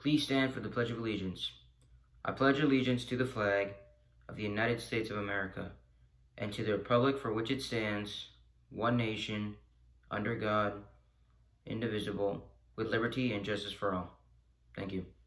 Please stand for the Pledge of Allegiance. I pledge allegiance to the flag of the United States of America and to the republic for which it stands, one nation, under God, indivisible, with liberty and justice for all. Thank you.